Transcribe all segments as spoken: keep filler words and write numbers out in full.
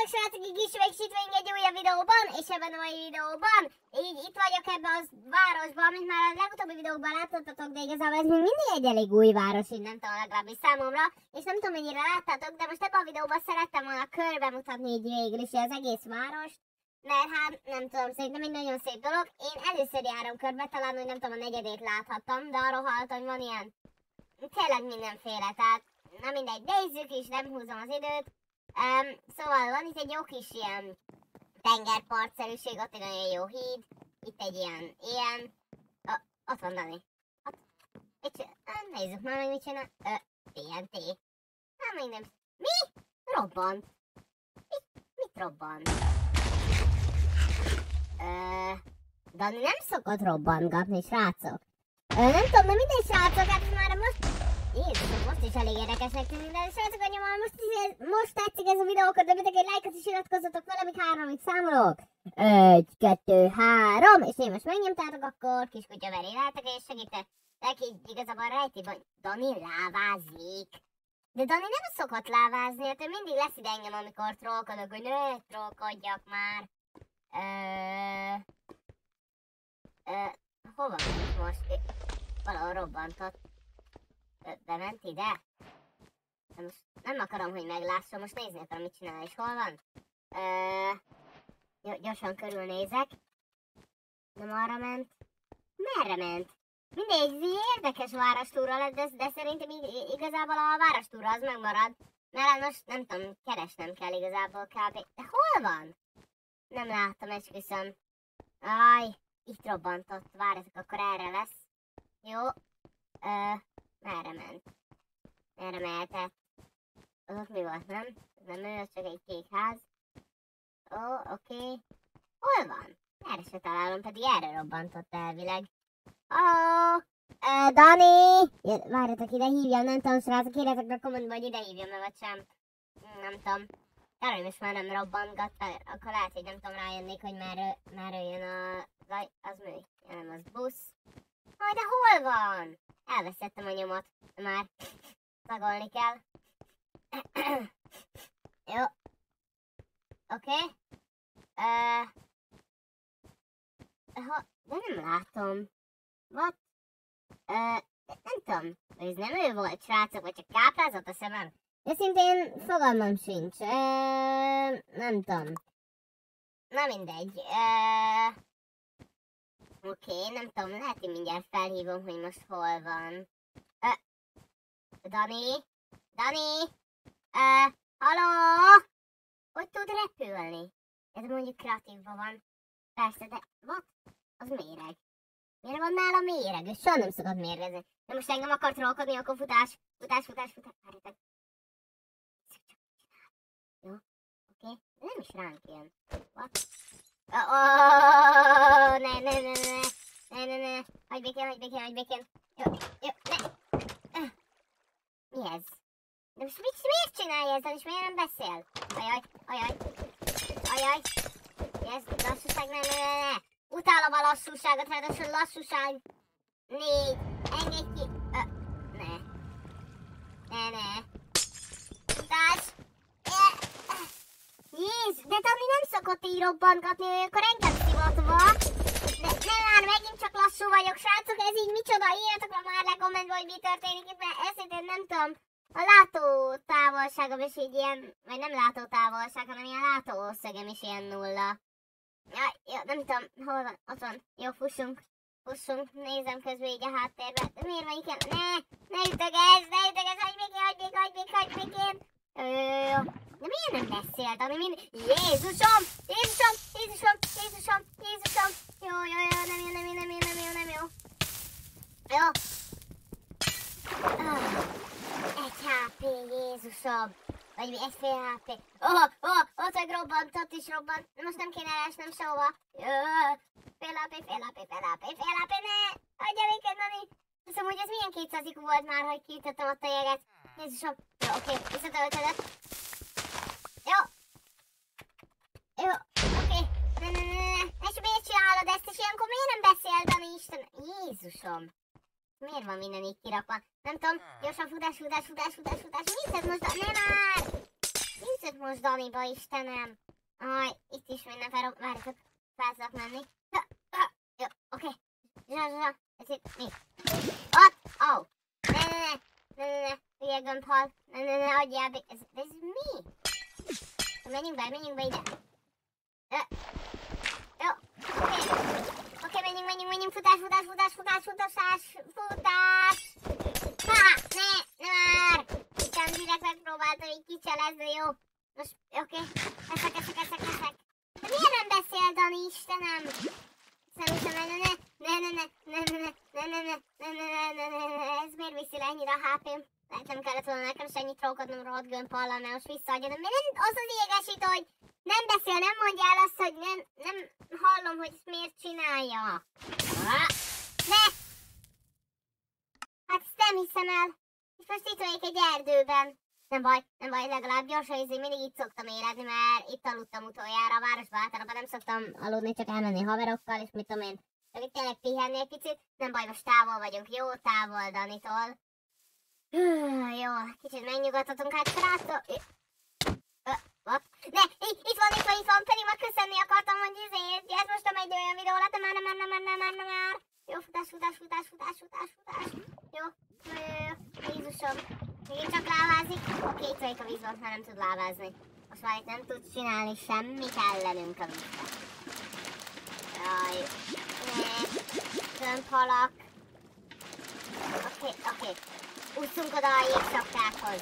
Sziasztok srácok, így is megsítvénk egy újabb videóban, és ebben a mai videóban így itt vagyok ebben a városban, amit már a legutóbbi videóban láttatok, de igazából ez még mindig egy elég új város, így nem tudom, legalábbis számomra, és nem tudom mennyire láttátok, de most ebben a videóban szerettem volna körbe mutatni így végül is az egész várost, mert hát nem tudom, szerintem egy nagyon szép dolog. Én először járom körbe, talán hogy nem tudom, a negyedét láthattam, de arról hallottam, hogy van ilyen tényleg mindenféle, tehát na mindegy, nézzük is, nem húzom az időt. Um, szóval van itt egy jó kis ilyen tengerpartszerűség, ott egy nagyon jó híd, itt egy ilyen, ilyen, oh, ott van Dani. Ott, itt, nézzük már meg mit csinál. Ö, té en té. Hát még nem. Mi? Robbant. Mi? Mit robbant? Ö, Dani nem szokott robbantgatni, srácok. Ö, nem tudom, de mindegy srácok, hát már most... Jézus, most is elég érdekesnek tűnik, de srácok, anyommal, most, most tetszik ez a videó, akkor dobjatok egy lájkot és iratkozzatok vele, amíg háromig számolok. Egy, kettő, három, és én most megnyomtátok, akkor kiskutya veri látok, és segítek. Neki igazából rejti, hogy Dani lávázik. De Dani nem szokott lávázni, hát ő mindig lesz ide engem, amikor trollkodok, hogy ne trollkodjak már. Ö... Ö... Hova ment most? Valahol robbantott. Bement ide? De most nem akarom, hogy meglásson, most nézni akarom, mit csinál, és hol van. Ö, gyorsan körülnézek. Nem arra ment. Merre ment? Mindegy, érdekes várostúra lett, de, de szerintem igazából a várostúra az megmarad. Mert most nem tudom, keresnem kell igazából kb. De hol van? Nem láttam, esküszöm. Aj, itt robbantott. Várjatok, akkor erre lesz. Jó. Ö, merre ment? Merre mehetett? Az ott mi volt, nem? Ez nem ő, az csak egy kék ház. Ó, oké. Okay. Hol van? Erre se találom, pedig erre robbantott elvileg. Ó, uh, Dani! Várjatok, ide hívjam, nem tudom, srácok, írjátok be a kommentben, hogy ide hívjam-e vagy sem. Nem tudom. Kár, hogy most már nem robbantgat, akkor lehet, hogy nem tudom, rájönnék, hogy merre, merre jön a... Zaj, az mű, nem az busz. Aj, de hol van? Elvesztettem a nyomot, már szagolni kell. Jó. Oké. Okay. Uh, de nem látom. What? Uh, nem tudom. Ez nem ő volt, srácok, vagy csak káprázott a szemem? De szintén fogalmam sincs. Uh, nem tudom. Na mindegy. Uh, Oké, okay, nem tudom, lehet, hogy mindjárt felhívom, hogy most hol van. Uh, Dani? Dani? Uh, Halló? Hogy tud repülni? Ez mondjuk kreatívban van. Persze, de what? Az méreg. Miért van nála méreg? Ő soha nem szokott mérgezni. De most engem akar trollkodni, akkor futás. Futás, futás, futás. Várjátok. Jó? Oké? Okay. Nem is ránk jön. What? Oh, oh, ne, ne, ne, ne, ne, ne, ne, hagyj békén, hagyj békén, hagyj békén. Jó, jó, ne. Mi ez? De most mit, miért csinálja ezzel, és miért nem beszél? Ajaj, ajaj, ajaj. Ez lassúság, ne, ne, ne, ne. Utálom a lassúságot, ráadásul lassúság. Négy, engedj ki. Ö, ne. Ne, ne. Utás. Jézus, de Dani nem szokott így robbantgatni, hogy akkor engem szivatva. De nem már, megint csak lassú vagyok, srácok, ez így micsoda, írjatok már le kommentbe, hogy mi történik itt, mert ezt nem tudom, a látó távolságom is így ilyen, vagy nem látó távolság, hanem ilyen látó összegem is ilyen nulla. Ja, jó, nem tudom, hol van, ott van, jó, fussunk, fussunk, nézem közben így a háttérbe, de miért van ilyen, ne, ne ütögess, ne ütögess, hagyj békén, hagyj békén, hagyj békén, hagyj békén. Jó, jó, jó. De miért nem beszélt, ami mind... Jézusom! Jézusom! Jézusom! Jézusom! Jézusom! Jó, jó, jó, nem jó, nem jó, nem jó, nem jó, nem jó. Jó. Oh, egy há pé, Jézusom! Vagy egy fél há pé. Oh, oh, ott meg robbant, ott is robbant. Most nem kéne elesnem sehova. Jó. Fél há pé, fél há pé, fél há pé, fél há pé, ne! Hagyja véket, Dani! Hiszem, hogy ez milyen kétszáz i kú volt már, hogy kiütöttem ott a jeget. Jézusom! Jó, oké, okay. Visszatöltödött. Jó. Jó, oké. Okay. Ne, ne, ne, ne. És miért csinálod ezt, és ilyenkor miért nem beszél, Dani Isten? Jézusom. Miért van minden így kirakva? Nem tudom. Gyorsan futás, futás, futás, futás, futás. Mit ez most? Ne már! Nincs jött most Daniba, Istenem? Aj, itt is minden fel... Várjatok, fel tudok menni. Ha, ha, jó, oké. Zsa, zsa, ez itt mi? Ott! Ó! Oh. Ne, ne, ne! Ne, ne, ne! Hülye gömbhal! Ne, ne, ne, adjál be! Ez, ez mi? Menjünk be, menjünk be ide! Ö. Jó, oké. Oké, menjünk, menjünk, menjünk! Futás, futás, futás, futás, futás, futás! Ha! Ne! Ne már! Isten, direkt megpróbáltam így kicselezni, jó? Most, oké. Eszek, eszek, eszek, eszek. De miért nem beszél, Dani, Istenem? Szerintem, ne, ne, ne, ne, ne, ne, ne, ne, ne, ne, ne, ne, ne, ne, ez miért viszi le ennyire a há pém? Lehet nem kellett volna nekem se ennyit trókodnom rohadt gömbhallal, mert most visszaadja, de miért nem az az égesítő, hogy nem beszél, nem mondja el azt, hogy nem, nem hallom, hogy ezt miért csinálja. Ne! Hát ezt nem hiszem el. És most itt vagyok egy erdőben. Nem baj, nem baj, legalább gyorsan izé, mindig itt szoktam érezni, mert itt aludtam utoljára a városban, általában nem szoktam aludni, csak elmenni haverokkal, és mit tudom én, csak itt tényleg pihenni egy picit. Nem baj, most távol vagyunk, jó távol Danitól. Jó, kicsit megnyugodhatunk, hát srácok. What? Ne, itt, itt van, itt van, itt van, pedig már köszönni akartam, hogy ezért, ez most nem egy olyan videó lett, már, már, már, már, már, már. Jó, futás, futás, futás, futás, futás, futás. Jó, jó, jó, jó, Jézusom. Még csak lávázik? Oké, itt vagyok a vízban, már nem tud lávázni. Most már itt nem tud csinálni semmit ellenünk a vízben. Jaj, ne, gömbhalak. Oké, oké. Ússzunk oda a jégsapkákhoz.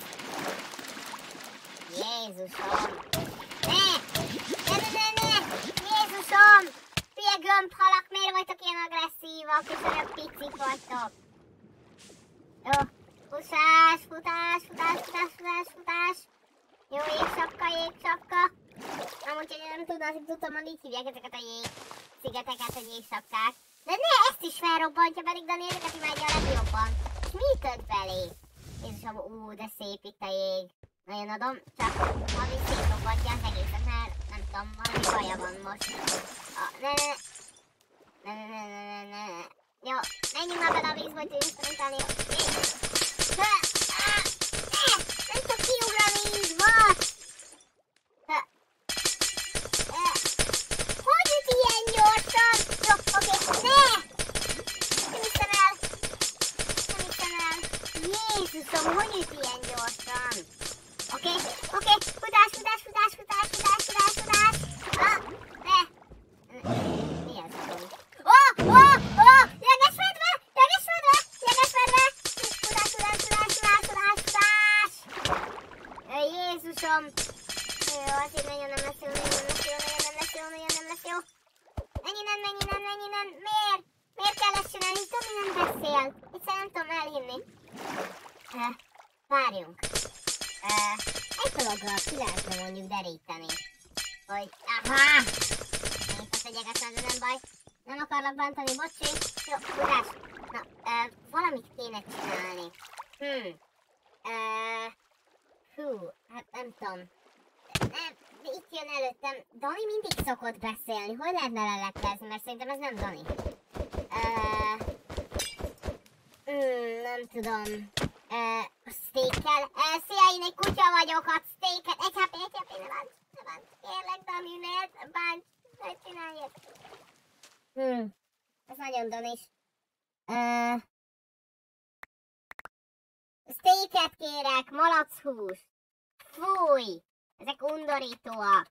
Jézusom! Ne! Ne, ne, ne, ne! Jézusom! Hülye gömbhalak, miért vagytok ilyen agresszívak, és olyan picik vagytok? Jó, futás, futás, futás, futás, futás, futás. Jó, jégsapka, jégsapka. Amúgy, hogy nem tudnám, hogy tudtam, hogy így hívják ezeket a jég szigeteket, hogy jégsapkák. De ne, ezt is felrobbantja, pedig Dani ezeket imádja a legjobban. És mi köt belé? Jézusom, ú, de szép itt a jég. Nagyon adom, csak valami szétrobbantja az egészet, mert nem tudom, valami baja van most. Ah, ne, ne, ne, ne, ne, ne, ne, ne. Jó, menjünk már bele a vízbe, hogy tudjunk sprintálni. Nem csak kiugrani így, what? Hogy jut ilyen gyorsan? Jó, oké, ne! Nem hiszem el. Nem hiszem el. Jézusom, hogy jut ilyen gyorsan? Oké, oké, futás, futás, futás, futás, futás, futás, futás. Ah, ne. Mi ez a dolog? Ó, ó, ó, jegesmedve, jegesmedve, jegesmedve. Futás, futás, futás, futás, futás, futás. Jézusom. Jó, az így nagyon nem lesz jó, nagyon nem lesz jó, nagyon nem lesz jó, nagyon nem lesz jó. Menj innen, menj innen, menj innen. Miért? Miért kell ezt csinálni? Tudom, nem beszél. Egyszerűen nem tudom elhinni. Uh, várjunk. Uh, egy dologgal ki lehetne mondjuk deríteni. Hogy... Aha! Én azt egy egetlen, nem baj. Nem akarlak bántani, bocsi. Jó, tudás. Na, uh, valamit kéne csinálni. Hmm. Uh, hú, hát nem tudom. Nem, de itt jön előttem. Dani mindig szokott beszélni. Hogy lehetne lelekkezni? Mert szerintem ez nem Dani. Uh, hmm, nem tudom. Uh, a steakkel. Uh, szia, én egy kutya vagyok, a steaket. Egy há pé, egy há pé, ne bánts, ne bánts. Kérlek, Dani, ne bánts, ne csinálj. Hmm, ez nagyon Danis. Uh, steaket kérek, malacshús. Fúj, ezek undorítóak.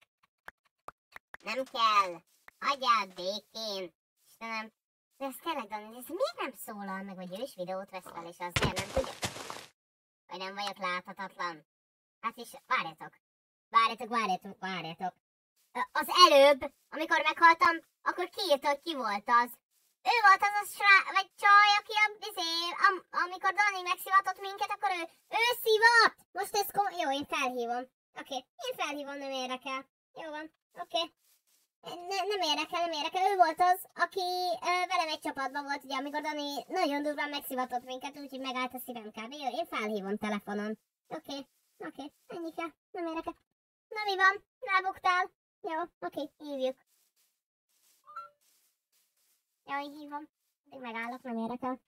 Nem kell. Hagyjál békén. Istenem. De ez tényleg, Dani, ez miért nem szólal meg, hogy ő is videót vesz fel, és azért nem tudja? Vagy nem vagyok láthatatlan? Hát is, várjatok. Várjatok, várjatok, várjatok. Az előbb, amikor meghaltam, akkor kiírta, hogy ki volt az. Ő volt az a srá... vagy csaj, aki a... Izé, am, amikor Dani megszivatott minket, akkor ő... Ő szivat! Most ez kom... Jó, én felhívom. Oké, okay. Én felhívom, nem érdekel. Jó van, oké. Okay. Ne, nem érdekel, nem érdekel. Ő volt az, aki uh, velem egy csapatban volt, ugye, amikor Dani nagyon durván megszivatott minket, úgyhogy megállt a szívem kb. Jó, én felhívom telefonon. Oké, okay. oké, okay. Ennyi kell, nem érdekel. Na mi van? Rábuktál? Jó, oké, okay. Hívjuk. Jó, én hívom. Még megállok, nem érdekel.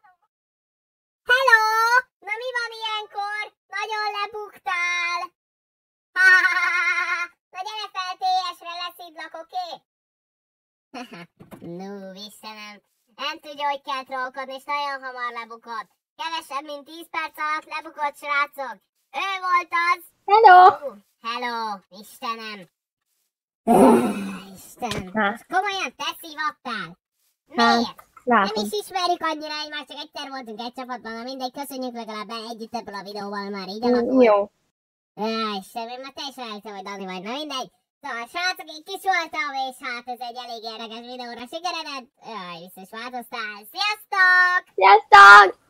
Hello! Na mi van ilyenkor? Nagyon lebuktál! No, Istenem. Nem tudja, hogy kell trollkodni, és nagyon hamar lebukott. Kevesebb, mint tíz perc alatt lebukott, srácok. Ő volt az. Hello! Uh, hello, Istenem. Istenem. Na. Most komolyan te szívattál? Hát, Miért? látom. Nem is ismerjük annyira egymást, csak egyszer voltunk egy csapatban, na mindegy, köszönjük legalább együtt ebből a videóval már így Mm, alakul. Jó. Jaj, Istenem, én már teljesen elhiszem, hogy Dani vagy, na mindegy. Szóval srácok, én kis voltam, és hát ez egy elég érdekes videóra sikeredett. Jaj, biztos változtál. Sziasztok! Sziasztok!